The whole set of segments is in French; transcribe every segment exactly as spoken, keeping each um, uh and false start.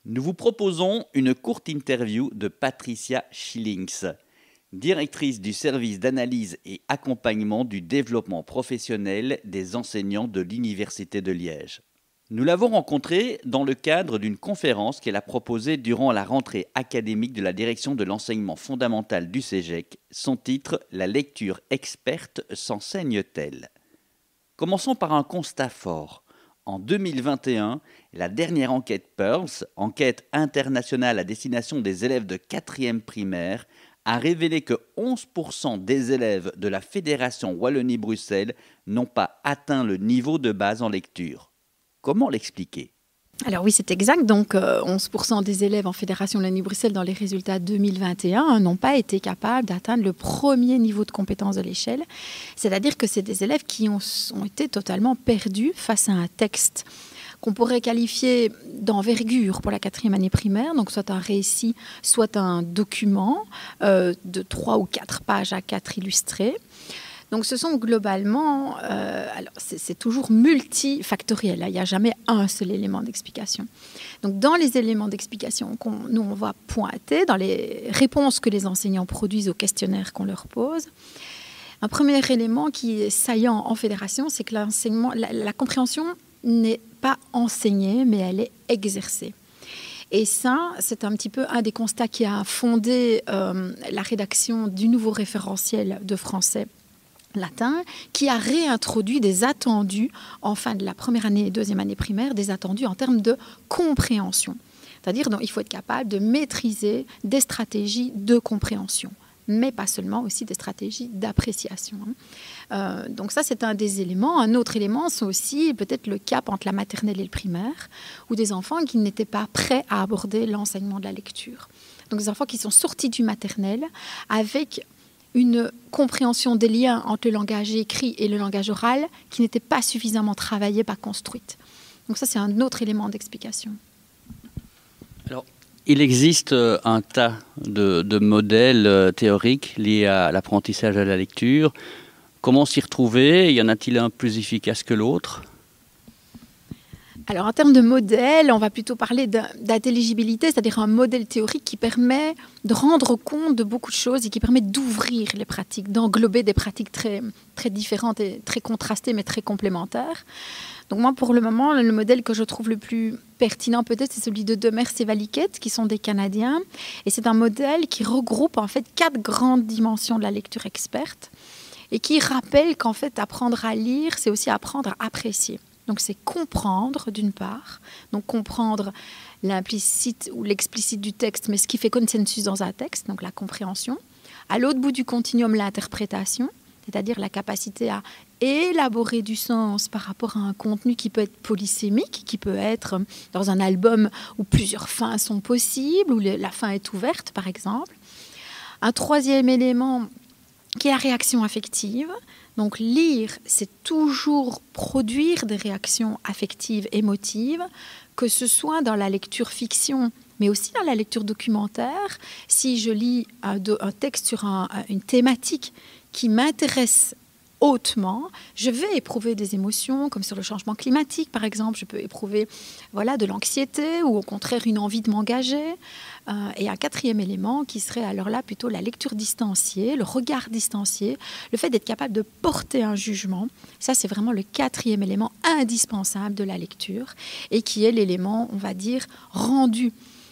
Nous vous proposons une courte interview de Patricia Schillings, directrice du service d'analyse et accompagnement du développement professionnel des enseignants de l'Université de Liège. Nous l'avons rencontrée dans le cadre d'une conférence qu'elle a proposée durant la rentrée académique de la direction de l'enseignement fondamental du CEGEC. Son titre « La lecture experte s'enseigne-t-elle » Commençons par un constat fort. En deux mille vingt et un, la dernière enquête PIRLS, enquête internationale à destination des élèves de quatrième primaire, a révélé que onze pour cent des élèves de la Fédération Wallonie-Bruxelles n'ont pas atteint le niveau de base en lecture. Comment l'expliquer ? Alors oui, c'est exact. Donc, euh, onze pour cent des élèves en Fédération Wallonie-Bruxelles dans les résultats deux mille vingt et un n'ont pas été capables d'atteindre le premier niveau de compétence de l'échelle. C'est-à-dire que c'est des élèves qui ont, ont été totalement perdus face à un texte qu'on pourrait qualifier d'envergure pour la quatrième année primaire, donc soit un récit, soit un document euh, de trois ou quatre pages à quatre illustrés. Donc ce sont globalement, euh, alors c'est, c'est toujours multifactoriel, hein, il n'y a jamais un seul élément d'explication. Donc dans les éléments d'explication qu'on nous on va pointer, dans les réponses que les enseignants produisent aux questionnaires qu'on leur pose, un premier élément qui est saillant en fédération, c'est que l'enseignement, la, la compréhension n'est pas enseignée, mais elle est exercée. Et ça, c'est un petit peu un des constats qui a fondé euh, la rédaction du nouveau référentiel de français latin, qui a réintroduit des attendus en fin de la première année et deuxième année primaire, des attendus en termes de compréhension. C'est-à-dire qu'il faut être capable de maîtriser des stratégies de compréhension, mais pas seulement, aussi des stratégies d'appréciation. Euh, donc ça, c'est un des éléments. Un autre élément, c'est aussi peut-être le cap entre la maternelle et le primaire, où des enfants qui n'étaient pas prêts à aborder l'enseignement de la lecture. Donc des enfants qui sont sortis du maternel avec une compréhension des liens entre le langage écrit et le langage oral qui n'était pas suffisamment travaillée, pas construite. Donc ça, c'est un autre élément d'explication. Alors, il existe un tas de, de modèles théoriques liés à l'apprentissage à la lecture. Comment s'y retrouver ? Y en a-t-il un plus efficace que l'autre ? Alors, en termes de modèle, on va plutôt parler d'intelligibilité, c'est-à-dire un modèle théorique qui permet de rendre compte de beaucoup de choses et qui permet d'ouvrir les pratiques, d'englober des pratiques très, très différentes et très contrastées, mais très complémentaires. Donc moi, pour le moment, le modèle que je trouve le plus pertinent, peut-être, c'est celui de Demers et Valiquette, qui sont des Canadiens. Et c'est un modèle qui regroupe, en fait, quatre grandes dimensions de la lecture experte et qui rappelle qu'en fait, apprendre à lire, c'est aussi apprendre à apprécier. Donc, c'est comprendre, d'une part, donc comprendre l'implicite ou l'explicite du texte, mais ce qui fait consensus dans un texte, donc la compréhension. À l'autre bout du continuum, l'interprétation, c'est-à-dire la capacité à élaborer du sens par rapport à un contenu qui peut être polysémique, qui peut être dans un album où plusieurs fins sont possibles, où la fin est ouverte, par exemple. Un troisième élément qui est la réaction affective. Donc lire, c'est toujours produire des réactions affectives, émotives, que ce soit dans la lecture fiction, mais aussi dans la lecture documentaire. Si je lis un, un texte sur un, une thématique qui m'intéresse hautement, je vais éprouver des émotions, comme sur le changement climatique, par exemple. Je peux éprouver voilà, de l'anxiété ou au contraire une envie de m'engager. Euh, et un quatrième élément qui serait alors là plutôt la lecture distanciée, le regard distancié, le fait d'être capable de porter un jugement. Ça, c'est vraiment le quatrième élément indispensable de la lecture et qui est l'élément, on va dire, rendu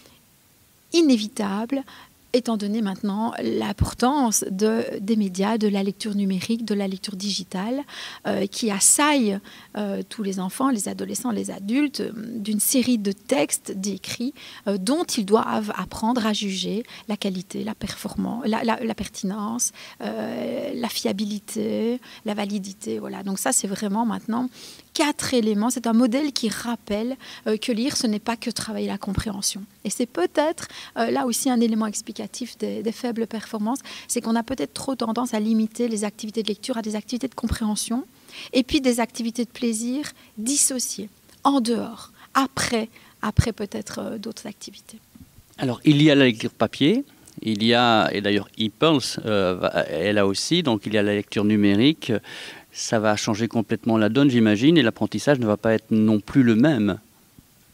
inévitable étant donné maintenant l'importance de, des médias, de la lecture numérique, de la lecture digitale, euh, qui assaille euh, tous les enfants, les adolescents, les adultes, euh, d'une série de textes, d'écrits, euh, dont ils doivent apprendre à juger la qualité, la performance, la, la, la pertinence, euh, la fiabilité, la validité. Voilà. Donc ça, c'est vraiment maintenant quatre éléments. C'est un modèle qui rappelle euh, que lire, ce n'est pas que travailler la compréhension. Et c'est peut-être euh, là aussi un élément explicatif des, des faibles performances, c'est qu'on a peut-être trop tendance à limiter les activités de lecture à des activités de compréhension et puis des activités de plaisir dissociées, en dehors, après, après peut-être euh, d'autres activités. Alors, il y a la lecture papier, il y a, et d'ailleurs ePIRLS, euh, elle a aussi, donc il y a la lecture numérique. Ça va changer complètement la donne, j'imagine, et l'apprentissage ne va pas être non plus le même.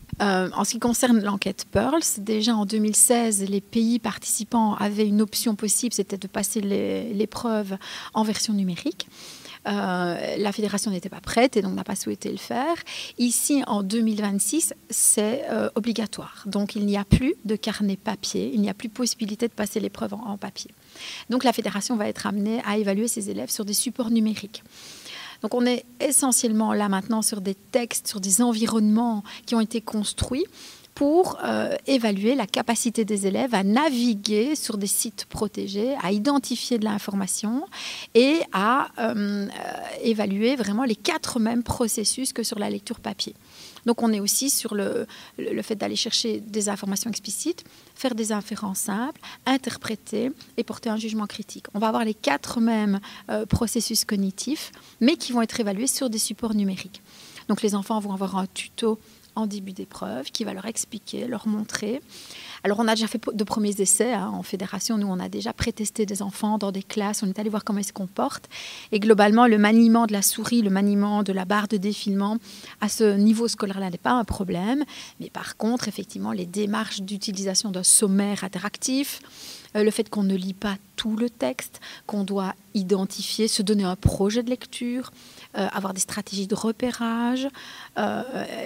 Euh, en ce qui concerne l'enquête Pearls, déjà en deux mille seize, les pays participants avaient une option possible, c'était de passer l'épreuve en version numérique. Euh, la fédération n'était pas prête et donc n'a pas souhaité le faire. Ici, en deux mille vingt-six, c'est euh, obligatoire. Donc, il n'y a plus de carnet papier, il n'y a plus possibilité de passer l'épreuve en, en papier. Donc, la fédération va être amenée à évaluer ses élèves sur des supports numériques. Donc, on est essentiellement là maintenant sur des textes, sur des environnements qui ont été construits pour euh, évaluer la capacité des élèves à naviguer sur des sites protégés, à identifier de l'information et à euh, évaluer vraiment les quatre mêmes processus que sur la lecture papier. Donc on est aussi sur le, le fait d'aller chercher des informations explicites, faire des inférences simples, interpréter et porter un jugement critique. On va avoir les quatre mêmes euh, processus cognitifs, mais qui vont être évalués sur des supports numériques. Donc les enfants vont avoir un tuto en début d'épreuve, qui va leur expliquer, leur montrer. Alors, on a déjà fait de premiers essais hein, en fédération. Nous, on a déjà pré-testé des enfants dans des classes. On est allé voir comment ils se comportent. Et globalement, le maniement de la souris, le maniement de la barre de défilement, à ce niveau scolaire-là n'est pas un problème. Mais par contre, effectivement, les démarches d'utilisation d'un sommaire interactif, euh, le fait qu'on ne lit pas tout le texte, qu'on doit identifier, se donner un projet de lecture, Euh, avoir des stratégies de repérage. Euh,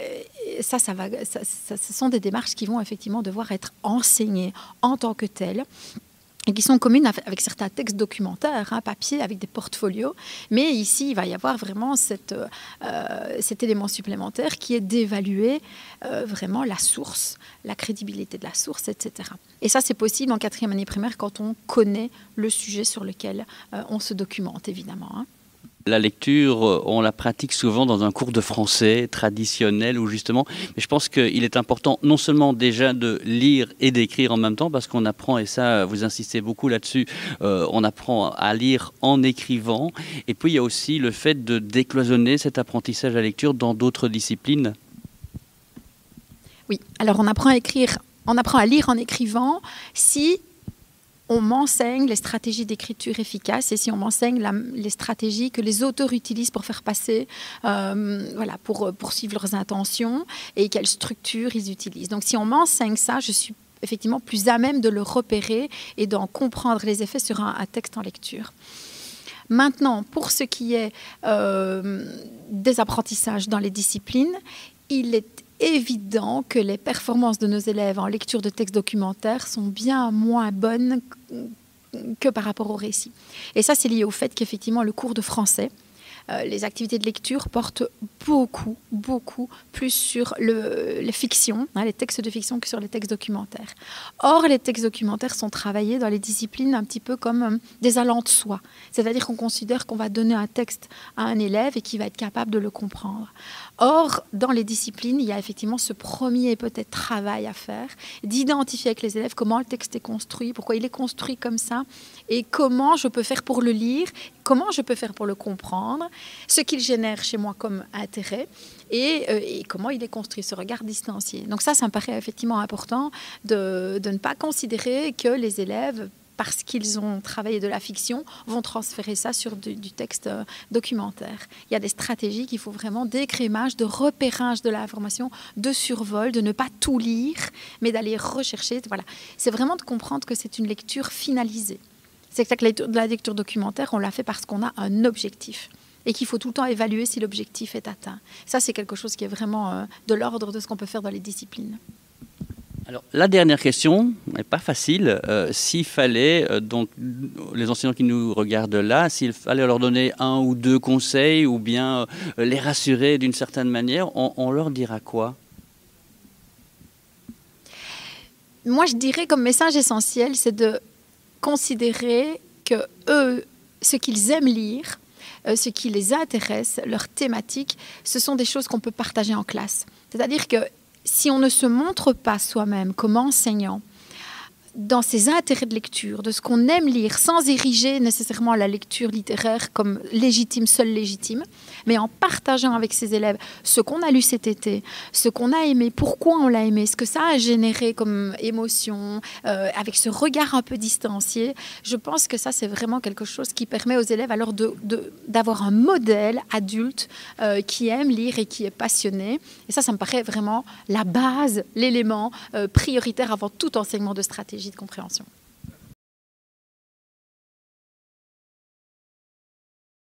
ça, ça va, ça, ça, ce sont des démarches qui vont effectivement devoir être enseignées en tant que telles et qui sont communes avec certains textes documentaires, hein, papier, avec des portfolios. Mais ici, il va y avoir vraiment cette, euh, cet élément supplémentaire qui est d'évaluer euh, vraiment la source, la crédibilité de la source, et cetera. Et ça, c'est possible en quatrième année primaire quand on connaît le sujet sur lequel euh, on se documente, évidemment, hein. La lecture, on la pratique souvent dans un cours de français traditionnel ou justement, mais je pense qu'il est important non seulement déjà de lire et d'écrire en même temps, parce qu'on apprend, et ça vous insistez beaucoup là-dessus, euh, on apprend à lire en écrivant, et puis il y a aussi le fait de décloisonner cet apprentissage à la lecture dans d'autres disciplines. Oui, alors on apprend à écrire, on apprend à lire en écrivant si on m'enseigne les stratégies d'écriture efficaces et si on m'enseigne la, les stratégies que les auteurs utilisent pour faire passer, euh, voilà, pour poursuivre leurs intentions et quelles structures ils utilisent. Donc si on m'enseigne ça, je suis effectivement plus à même de le repérer et d'en comprendre les effets sur un, un texte en lecture. Maintenant, pour ce qui est euh, des apprentissages dans les disciplines, il est évident que les performances de nos élèves en lecture de textes documentaires sont bien moins bonnes que par rapport au récit. Et ça, c'est lié au fait qu'effectivement, le cours de français, euh, les activités de lecture portent beaucoup, beaucoup plus sur le, les fictions, hein, les textes de fiction que sur les textes documentaires. Or, les textes documentaires sont travaillés dans les disciplines un petit peu comme euh, des allants de soi. C'est-à-dire qu'on considère qu'on va donner un texte à un élève et qu'il va être capable de le comprendre. Or, dans les disciplines, il y a effectivement ce premier peut-être travail à faire, d'identifier avec les élèves comment le texte est construit, pourquoi il est construit comme ça, et comment je peux faire pour le lire, comment je peux faire pour le comprendre, ce qu'il génère chez moi comme intérêt, et, euh, et comment il est construit, ce regard distancié. Donc ça, ça me paraît effectivement important de, de ne pas considérer que les élèves, parce qu'ils ont travaillé de la fiction, vont transférer ça sur du, du texte euh, documentaire. Il y a des stratégies qu'il faut vraiment d'écrémage, de repérage de l'information, de survol, de ne pas tout lire, mais d'aller rechercher. Voilà. C'est vraiment de comprendre que c'est une lecture finalisée. C'est que la lecture documentaire, on l'a fait parce qu'on a un objectif et qu'il faut tout le temps évaluer si l'objectif est atteint. Ça, c'est quelque chose qui est vraiment euh, de l'ordre de ce qu'on peut faire dans les disciplines. Alors, la dernière question n'est pas facile. Euh, s'il fallait, euh, donc, les enseignants qui nous regardent là, s'il fallait leur donner un ou deux conseils ou bien euh, les rassurer d'une certaine manière, on, on leur dira quoi? Moi, je dirais comme message essentiel, c'est de considérer que eux, ce qu'ils aiment lire, euh, ce qui les intéresse, leurs thématiques, ce sont des choses qu'on peut partager en classe. C'est-à-dire que si on ne se montre pas soi-même comme enseignant, dans ses intérêts de lecture, de ce qu'on aime lire, sans ériger nécessairement la lecture littéraire comme légitime, seule légitime, mais en partageant avec ses élèves ce qu'on a lu cet été, ce qu'on a aimé, pourquoi on l'a aimé, ce que ça a généré comme émotion, euh, avec ce regard un peu distancié. Je pense que ça, c'est vraiment quelque chose qui permet aux élèves alors de, de, d'avoir un modèle adulte euh, qui aime lire et qui est passionné. Et ça, ça me paraît vraiment la base, l'élément euh, prioritaire avant tout enseignement de stratégie de compréhension.